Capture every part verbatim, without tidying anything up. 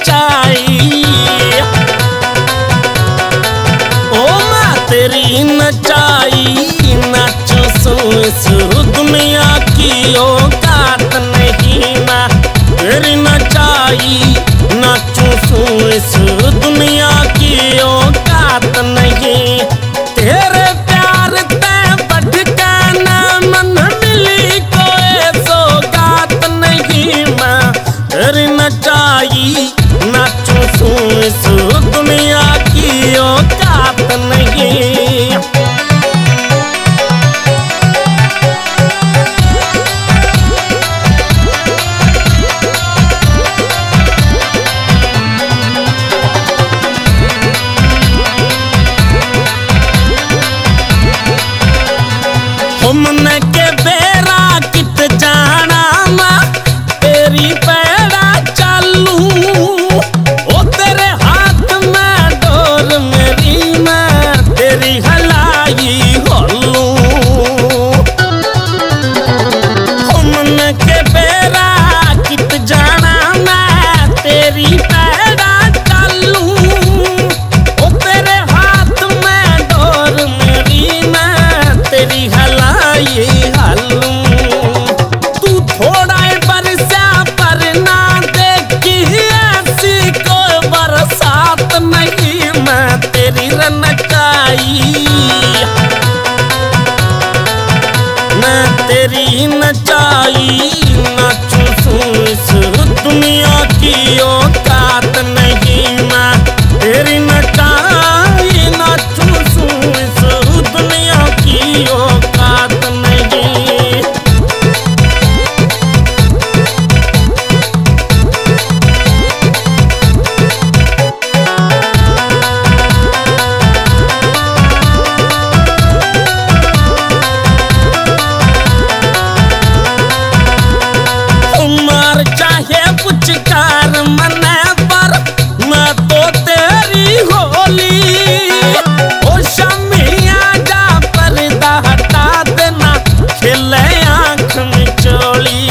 नचाई। ओ माँ तेरी नचाई नाचू सू इस दुनिया की औकात नहीं माँ। तेरी नचाई नाचू सू इस दुनिया की औकात नहीं। तेरे प्यार ते बढ़ के ना मन मिली कोई सौगात नहीं माँ। तेरी नचाई नाचू सू इस दुनिया की औकात नहीं। हमने के बेरा कित जाना माँ तेरी पैड़ा चालू। ओ तेरे हाथ में डोर मेरी मैं तेरी हलाई होलू। हमने के बेरा कित जाना मैं तेरी पैड़ा चालू। ओ तेरे हाथ में डोर मेरी मैं तेरी हलाई हालू। तू थोड़ा बरसा पर ना देखी ऐसी कोई बरसात नहीं मैं तेरी नचाई। मैं तेरी नचाई नाचू सू इस दुनिया की औकात नहीं मैं। तेरी नचाई नाचू सू इस दुनिया की औकात नहीं। उमर चाहे पुचकार मने पर मैं तो तेरी होली। ओ शमिया जा पर्दा हटा देना खिले आँख में चोली।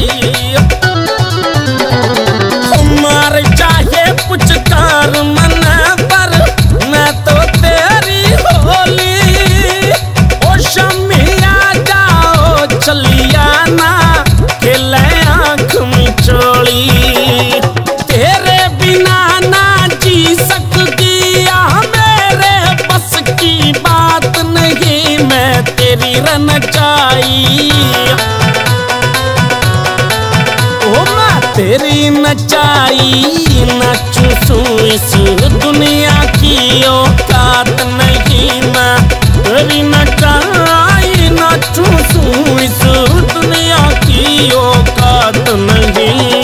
उमर चाहे पुचकार मने पर मैं तो तेरी होली। ओ शमिया जाओ चलिया ना खिले आँख में चोली। तेरे बिना ना जी सकती मेरे बस की बात नहीं मैं तेरी नचाई। ओ माँ तेरी नचाई नाचू सू इस दुनिया की औकात नहीं मैं। तेरी नचाई नाचू सू इस दुनिया की औकात नहीं।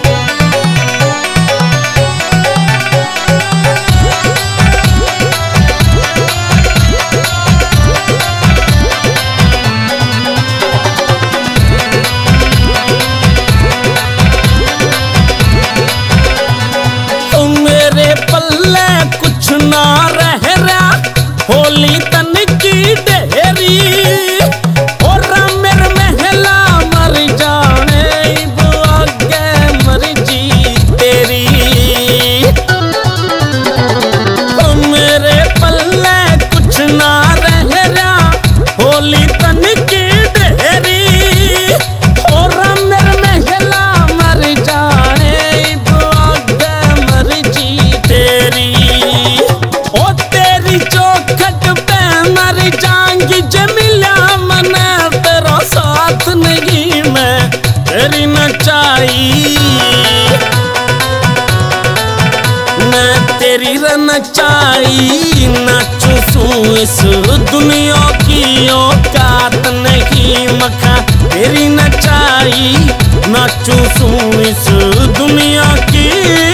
मेरे पल्ले कुछ ना रह रहा होली तन की ढेरी। और मेरे महला मर जाने आगे मर्जी तेरी। मेरे पल्ले कुछ ना रह रहा होली तन की ढेरी। और मेरे महला मर जाने आगे मर्जी तेरी। ओ तेरी चौखट पे मर जाऊंगी जमिला मना तेरा साथ नहीं मैं तेरी नचाई। मैं तेरी नचाई नाचू सू इस दुनिया की औकात नहीं मखा। तेरी नचाई नाचू सू इस दुनिया की